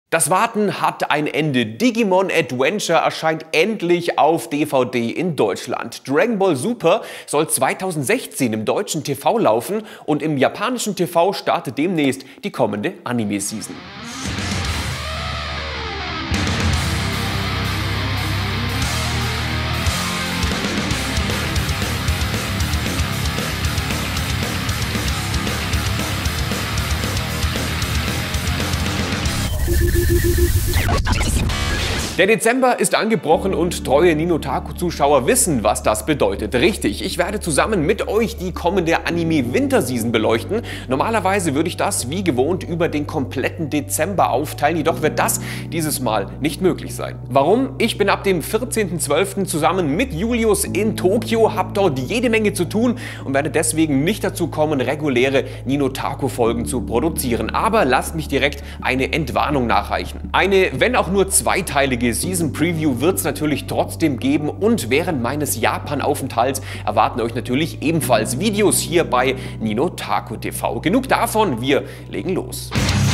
Das Warten hat ein Ende. Digimon Adventure erscheint endlich auf DVD in Deutschland. Dragon Ball Super soll 2016 im deutschen TV laufen und im japanischen TV startet demnächst die kommende Anime-Season. Der Dezember ist angebrochen und treue Ninotaku-Zuschauer wissen, was das bedeutet. Richtig, ich werde zusammen mit euch die kommende Anime-Winterseason beleuchten. Normalerweise würde ich das wie gewohnt über den kompletten Dezember aufteilen, jedoch wird das dieses Mal nicht möglich sein. Warum? Ich bin ab dem 14.12. zusammen mit Julius in Tokio, habe dort jede Menge zu tun und werde deswegen nicht dazu kommen, reguläre Ninotaku-Folgen zu produzieren. Aber lasst mich direkt eine Entwarnung nachreichen. Eine, wenn auch nur zweiteilige Season Preview wird es natürlich trotzdem geben und während meines Japan-Aufenthalts erwarten euch natürlich ebenfalls Videos hier bei Ninotaku TV. Genug davon, wir legen los.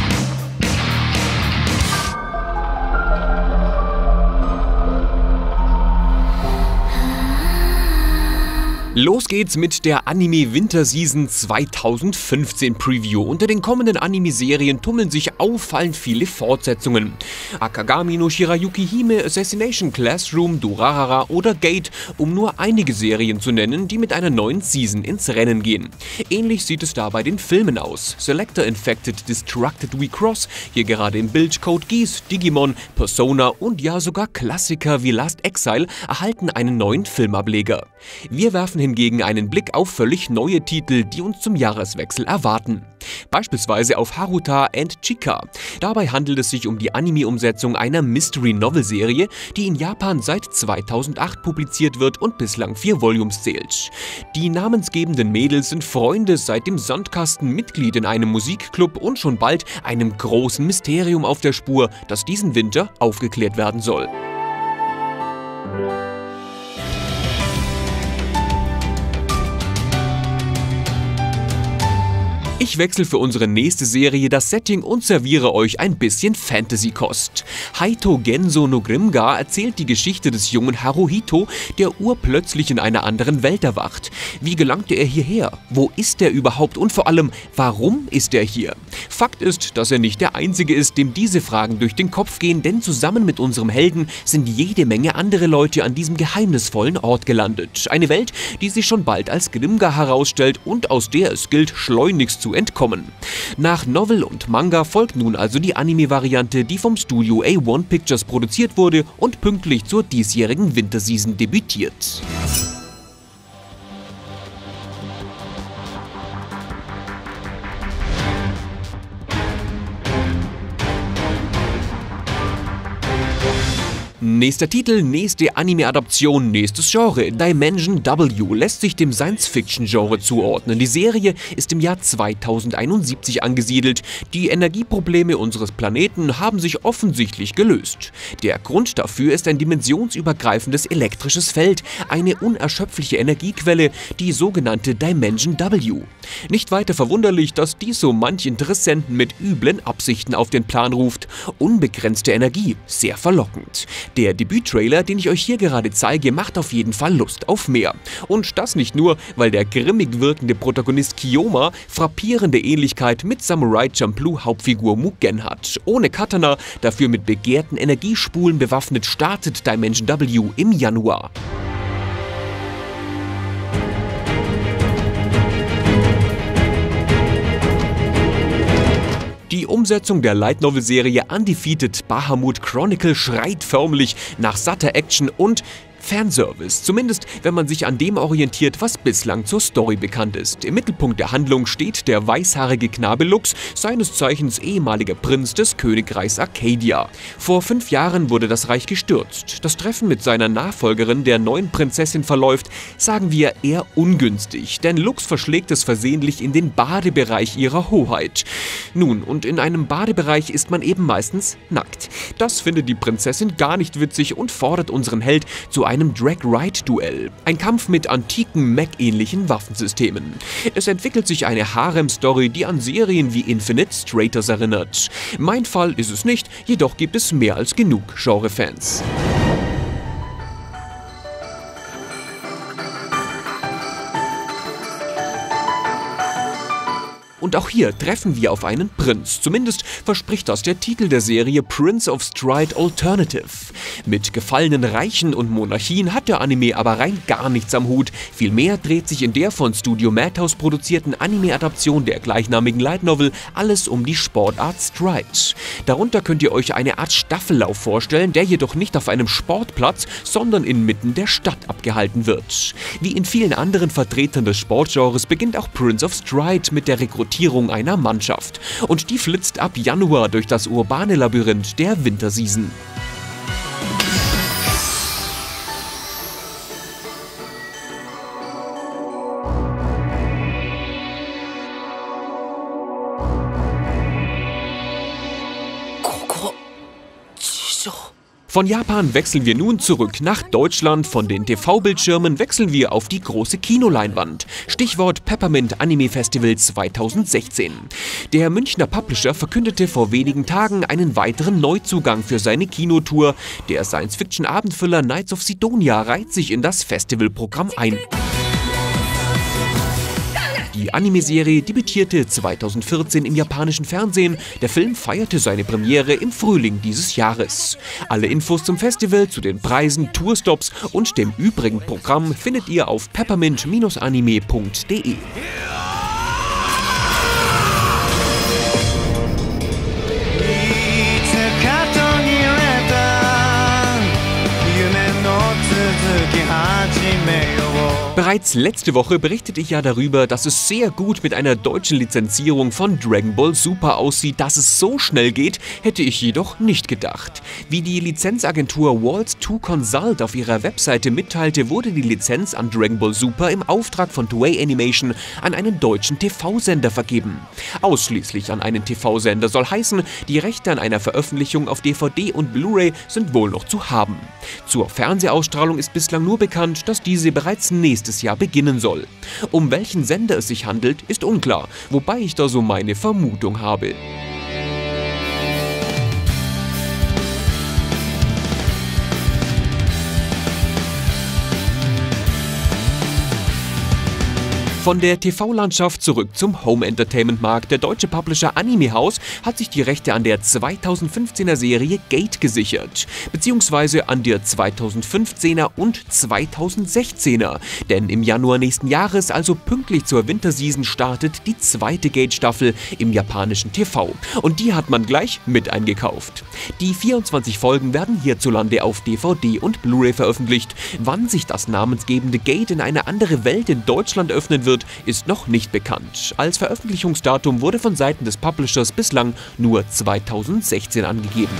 Los geht's mit der Anime Winterseason 2015 Preview. Unter den kommenden Anime-Serien tummeln sich auffallend viele Fortsetzungen. Akagami no Shirayuki Hime, Assassination Classroom, Durarara oder Gate, um nur einige Serien zu nennen, die mit einer neuen Season ins Rennen gehen. Ähnlich sieht es da bei den Filmen aus. Selector Infected Destructed We Cross, hier gerade im Bild Code Geass, Digimon, Persona und ja sogar Klassiker wie Last Exile erhalten einen neuen Filmableger. Wir werfen hingegen einen Blick auf völlig neue Titel, die uns zum Jahreswechsel erwarten. Beispielsweise auf Haruta and Chika. Dabei handelt es sich um die Anime-Umsetzung einer Mystery-Novel-Serie, die in Japan seit 2008 publiziert wird und bislang 4 Volumes zählt. Die namensgebenden Mädels sind Freunde, seit dem Sandkasten Mitglied in einem Musikclub und schon bald einem großen Mysterium auf der Spur, das diesen Winter aufgeklärt werden soll. Ich wechsle für unsere nächste Serie das Setting und serviere euch ein bisschen Fantasy-Kost. Haito Genso no Grimgar erzählt die Geschichte des jungen Haruhito, der urplötzlich in einer anderen Welt erwacht. Wie gelangte er hierher? Wo ist er überhaupt? Und vor allem, warum ist er hier? Fakt ist, dass er nicht der Einzige ist, dem diese Fragen durch den Kopf gehen, denn zusammen mit unserem Helden sind jede Menge andere Leute an diesem geheimnisvollen Ort gelandet. Eine Welt, die sich schon bald als Grimgar herausstellt und aus der es gilt, schleunigst zu entkommen. Nach Novel und Manga folgt nun also die Anime-Variante, die vom Studio A1 Pictures produziert wurde und pünktlich zur diesjährigen Winterseason debütiert. Nächster Titel, nächste Anime-Adaption, nächstes Genre. Dimension W lässt sich dem Science-Fiction-Genre zuordnen. Die Serie ist im Jahr 2071 angesiedelt. Die Energieprobleme unseres Planeten haben sich offensichtlich gelöst. Der Grund dafür ist ein dimensionsübergreifendes elektrisches Feld, eine unerschöpfliche Energiequelle, die sogenannte Dimension W. Nicht weiter verwunderlich, dass dies so manch Interessenten mit üblen Absichten auf den Plan ruft. Unbegrenzte Energie, sehr verlockend. Der Debüttrailer, den ich euch hier gerade zeige, macht auf jeden Fall Lust auf mehr. Und das nicht nur, weil der grimmig wirkende Protagonist Kyoma frappierende Ähnlichkeit mit Samurai Champloo Hauptfigur Mugen hat. Ohne Katana, dafür mit begehrten Energiespulen bewaffnet, startet Dimension W im Januar. Die Umsetzung der Light Novel Serie Undefeated Bahamut Chronicle schreit förmlich nach satter Action und Fanservice, zumindest wenn man sich an dem orientiert, was bislang zur Story bekannt ist. Im Mittelpunkt der Handlung steht der weißhaarige Knabe Lux, seines Zeichens ehemaliger Prinz des Königreichs Arcadia. Vor 5 Jahren wurde das Reich gestürzt. Das Treffen mit seiner Nachfolgerin, der neuen Prinzessin, verläuft, sagen wir, eher ungünstig, denn Lux verschlägt es versehentlich in den Badebereich ihrer Hoheit. Nun, und in einem Badebereich ist man eben meistens nackt. Das findet die Prinzessin gar nicht witzig und fordert unseren Held zu einem Drag-Ride-Duell. Ein Kampf mit antiken Mech-ähnlichen Waffensystemen. Es entwickelt sich eine Harem-Story, die an Serien wie Infinite Straighters erinnert. Mein Fall ist es nicht, jedoch gibt es mehr als genug Genre-Fans. Und auch hier treffen wir auf einen Prinz. Zumindest verspricht das der Titel der Serie Prince of Stride Alternative. Mit gefallenen Reichen und Monarchien hat der Anime aber rein gar nichts am Hut. Vielmehr dreht sich in der von Studio Madhouse produzierten Anime-Adaption der gleichnamigen Light Novel alles um die Sportart Stride. Darunter könnt ihr euch eine Art Staffellauf vorstellen, der jedoch nicht auf einem Sportplatz, sondern inmitten der Stadt abgehalten wird. Wie in vielen anderen Vertretern des Sportgenres beginnt auch Prince of Stride mit der Rekrutierung einer Mannschaft. Und die flitzt ab Januar durch das urbane Labyrinth der Winterseason. Von Japan wechseln wir nun zurück nach Deutschland. Von den TV-Bildschirmen wechseln wir auf die große Kinoleinwand. Stichwort Peppermint Anime Festival 2016. Der Münchner Publisher verkündete vor wenigen Tagen einen weiteren Neuzugang für seine Kinotour. Der Science-Fiction-Abendfüller Knights of Sidonia reiht sich in das Festivalprogramm ein. Die Anime-Serie debütierte 2014 im japanischen Fernsehen. Der Film feierte seine Premiere im Frühling dieses Jahres. Alle Infos zum Festival, zu den Preisen, Tourstops und dem übrigen Programm findet ihr auf peppermint-anime.de. Bereits letzte Woche berichtete ich ja darüber, dass es sehr gut mit einer deutschen Lizenzierung von Dragon Ball Super aussieht. Dass es so schnell geht, hätte ich jedoch nicht gedacht. Wie die Lizenzagentur World2 Consult auf ihrer Webseite mitteilte, wurde die Lizenz an Dragon Ball Super im Auftrag von Toei Animation an einen deutschen TV-Sender vergeben. Ausschließlich an einen TV-Sender soll heißen, die Rechte an einer Veröffentlichung auf DVD und Blu-ray sind wohl noch zu haben. Zur Fernsehausstrahlung ist bislang nur bekannt, dass diese bereits nächstes Jahr beginnen soll. Um welchen Sender es sich handelt, ist unklar, wobei ich da so meine Vermutung habe. Von der TV-Landschaft zurück zum Home-Entertainment-Markt. Der deutsche Publisher Anime House hat sich die Rechte an der 2015er Serie Gate gesichert, beziehungsweise an der 2015er und 2016er. Denn im Januar nächsten Jahres, also pünktlich zur Winterseason, startet die zweite Gate-Staffel im japanischen TV. Und die hat man gleich mit eingekauft. Die 24 Folgen werden hierzulande auf DVD und Blu-ray veröffentlicht. Wann sich das namensgebende Gate in eine andere Welt in Deutschland öffnen wird, ist noch nicht bekannt. Als Veröffentlichungsdatum wurde von Seiten des Publishers bislang nur 2016 angegeben.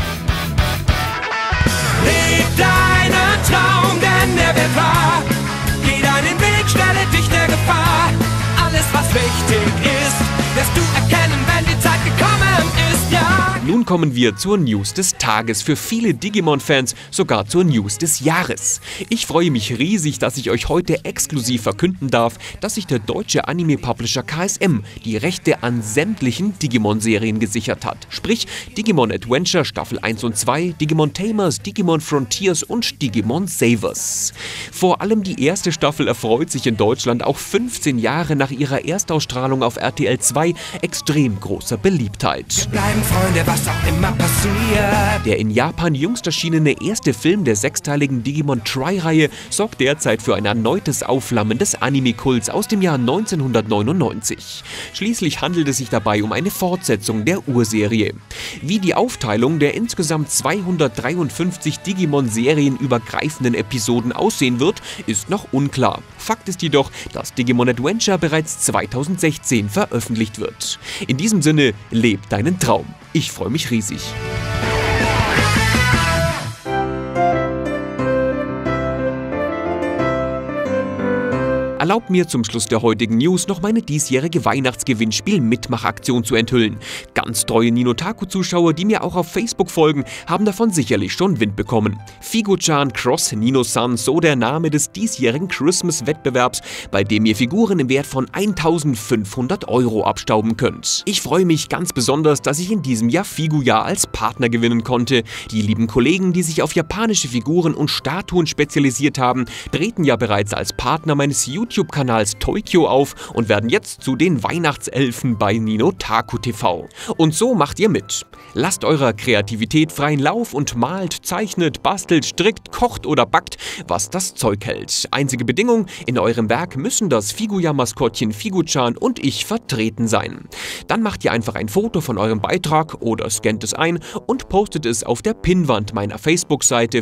Leb deinen Traum, denn der wird wahr. Geh deinen Weg, stelle dich der Gefahr. Alles, was wichtig ist, wirst du erkennen, wenn die Zeit gekommen ist, ja. Nun kommen wir zur News des Tages. Für viele Digimon-Fans sogar zur News des Jahres. Ich freue mich riesig, dass ich euch heute exklusiv verkünden darf, dass sich der deutsche Anime-Publisher KSM die Rechte an sämtlichen Digimon-Serien gesichert hat. Sprich Digimon Adventure Staffel 1 und 2, Digimon Tamers, Digimon Frontiers und Digimon Savers. Vor allem die erste Staffel erfreut sich in Deutschland auch 15 Jahre nach ihrer Erstausstrahlung auf RTL 2 extrem großer Beliebtheit. Bleiben Freunde, was auch immer passiert. Der in Japan jüngst erschienene erste Film der sechsteiligen Digimon Tri-Reihe sorgt derzeit für ein erneutes Aufflammen des Anime-Kults aus dem Jahr 1999. Schließlich handelt es sich dabei um eine Fortsetzung der Urserie. Wie die Aufteilung der insgesamt 253 Digimon-serienübergreifenden Episoden aussehen wird, ist noch unklar. Fakt ist jedoch, dass Digimon Adventure bereits 2016 veröffentlicht wird. In diesem Sinne, lebt deinen Traum. Ich freue mich riesig. Erlaubt mir zum Schluss der heutigen News noch meine diesjährige Weihnachtsgewinnspiel-Mitmachaktion zu enthüllen. Ganz treue Ninotaku-Zuschauer, die mir auch auf Facebook folgen, haben davon sicherlich schon Wind bekommen. Figu-chan Cross Nino-san, so der Name des diesjährigen Christmas-Wettbewerbs, bei dem ihr Figuren im Wert von 1.500 € abstauben könnt. Ich freue mich ganz besonders, dass ich in diesem Jahr Figuya als Partner gewinnen konnte. Die lieben Kollegen, die sich auf japanische Figuren und Statuen spezialisiert haben, treten ja bereits als Partner meines YouTube-Kanals Toikyo auf und werden jetzt zu den Weihnachtselfen bei Ninotaku TV. Und so macht ihr mit. Lasst eurer Kreativität freien Lauf und malt, zeichnet, bastelt, strickt, kocht oder backt, was das Zeug hält. Einzige Bedingung, in eurem Werk müssen das Figuya-Maskottchen Figu-chan und ich vertreten sein. Dann macht ihr einfach ein Foto von eurem Beitrag oder scannt es ein und postet es auf der Pinnwand meiner Facebook-Seite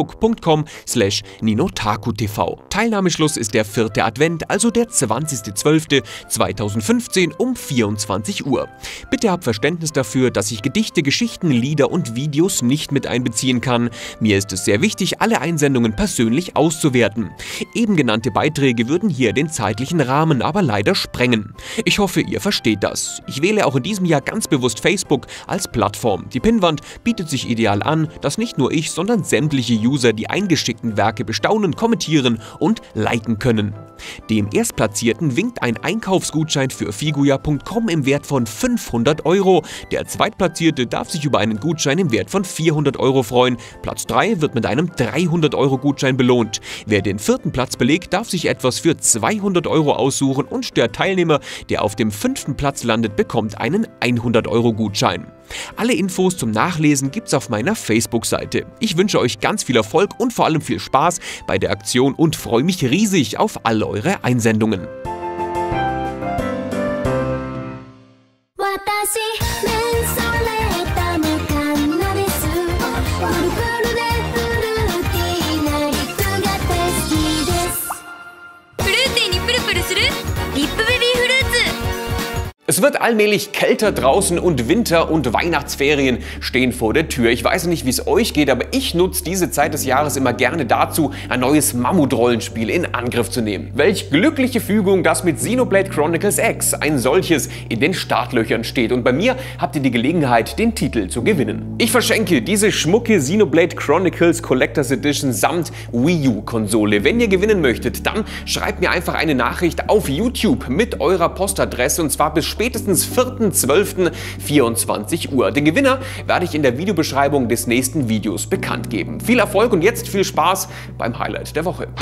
facebook.com/ninotakutv. Teilnahmeschluss ist der 4. Advent, also der 20.12.2015 um 24 Uhr. Bitte habt Verständnis dafür, dass ich Gedichte, Geschichten, Lieder und Videos nicht mit einbeziehen kann. Mir ist es sehr wichtig, alle Einsendungen persönlich auszuwerten. Eben genannte Beiträge würden hier den zeitlichen Rahmen aber leider sprengen. Ich hoffe, ihr versteht das. Ich wähle auch in diesem Jahr ganz bewusst Facebook als Plattform. Die Pinnwand bietet sich ideal an, dass nicht nur ich, sondern sämtliche User die eingeschickten Werke bestaunen, kommentieren und liken können. Dem Erstplatzierten winkt ein Einkaufsgutschein für Figuya.com im Wert von 500 €. Der Zweitplatzierte darf sich über einen Gutschein im Wert von 400 € freuen. Platz 3 wird mit einem 300 € Gutschein belohnt. Wer den 4. Platz belegt, darf sich etwas für 200 € aussuchen und der Teilnehmer, der auf dem 5. Platz landet, bekommt einen 100 € Gutschein. Alle Infos zum Nachlesen gibt's auf meiner Facebook-Seite. Ich wünsche euch ganz viel Erfolg und vor allem viel Spaß bei der Aktion und freue mich riesig auf all eure Einsendungen. Es wird allmählich kälter draußen und Winter- und Weihnachtsferien stehen vor der Tür. Ich weiß nicht, wie es euch geht, aber ich nutze diese Zeit des Jahres immer gerne dazu, ein neues Mammutrollenspiel in Angriff zu nehmen. Welch glückliche Fügung, dass mit Xenoblade Chronicles X ein solches in den Startlöchern steht. Und bei mir habt ihr die Gelegenheit, den Titel zu gewinnen. Ich verschenke diese schmucke Xenoblade Chronicles Collectors Edition samt Wii U-Konsole. Wenn ihr gewinnen möchtet, dann schreibt mir einfach eine Nachricht auf YouTube mit eurer Postadresse und zwar bis spätestens 4.12.24 Uhr. Den Gewinner werde ich in der Videobeschreibung des nächsten Videos bekannt geben. Viel Erfolg und jetzt viel Spaß beim Highlight der Woche.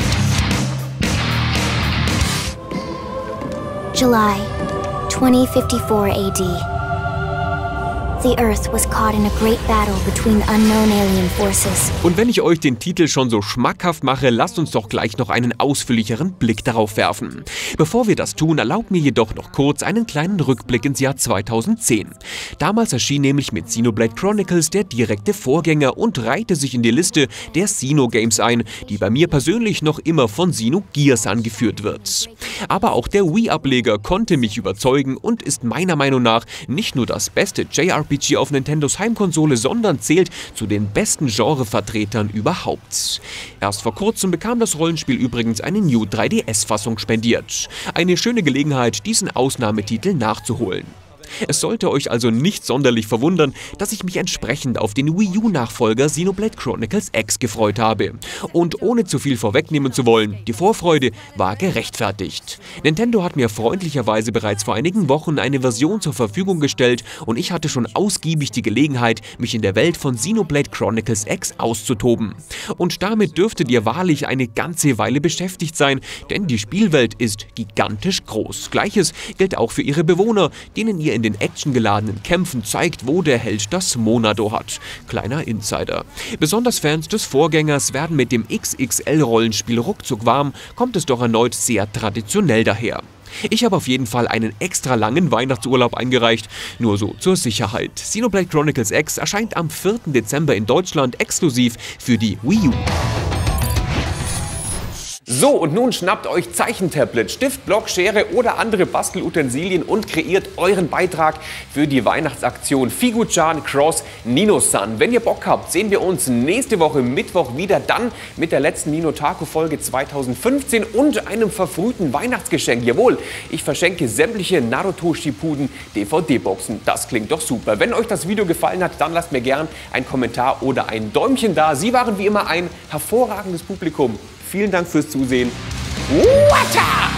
July 2054 AD. The Earth was caught in a great battle between unknown alien forces. Und wenn ich euch den Titel schon so schmackhaft mache, lasst uns doch gleich noch einen ausführlicheren Blick darauf werfen. Bevor wir das tun, erlaubt mir jedoch noch kurz einen kleinen Rückblick ins Jahr 2010. Damals erschien nämlich mit Xenoblade Chronicles der direkte Vorgänger und reihte sich in die Liste der Xeno-Games ein, die bei mir persönlich noch immer von Xenogears angeführt wird. Aber auch der Wii-Ableger konnte mich überzeugen und ist meiner Meinung nach nicht nur das beste JRPG auf Nintendos Heimkonsole, sondern zählt zu den besten Genrevertretern überhaupt. Erst vor kurzem bekam das Rollenspiel übrigens eine New 3DS-Fassung spendiert. Eine schöne Gelegenheit, diesen Ausnahmetitel nachzuholen. Es sollte euch also nicht sonderlich verwundern, dass ich mich entsprechend auf den Wii U-Nachfolger Xenoblade Chronicles X gefreut habe. Und ohne zu viel vorwegnehmen zu wollen, die Vorfreude war gerechtfertigt. Nintendo hat mir freundlicherweise bereits vor einigen Wochen eine Version zur Verfügung gestellt und ich hatte schon ausgiebig die Gelegenheit, mich in der Welt von Xenoblade Chronicles X auszutoben. Und damit dürftet ihr wahrlich eine ganze Weile beschäftigt sein, denn die Spielwelt ist gigantisch groß. Gleiches gilt auch für ihre Bewohner, denen ihr in den actiongeladenen Kämpfen zeigt, wo der Held das Monado hat. Kleiner Insider. Besonders Fans des Vorgängers werden mit dem XXL-Rollenspiel ruckzuck warm, kommt es doch erneut sehr traditionell daher. Ich habe auf jeden Fall einen extra langen Weihnachtsurlaub eingereicht, nur so zur Sicherheit. Xenoblade Chronicles X erscheint am 4. Dezember in Deutschland exklusiv für die Wii U. So, und nun schnappt euch Zeichentablet, Stift, Block, Schere oder andere Bastelutensilien und kreiert euren Beitrag für die Weihnachtsaktion Figu-chan Cross Nino-san. Wenn ihr Bock habt, sehen wir uns nächste Woche Mittwoch wieder, dann mit der letzten Nino-Taku-Folge 2015 und einem verfrühten Weihnachtsgeschenk. Jawohl, ich verschenke sämtliche Naruto Shippuden DVD-Boxen. Das klingt doch super. Wenn euch das Video gefallen hat, dann lasst mir gern einen Kommentar oder ein Däumchen da. Sie waren wie immer ein hervorragendes Publikum. Vielen Dank fürs Zusehen. Wata!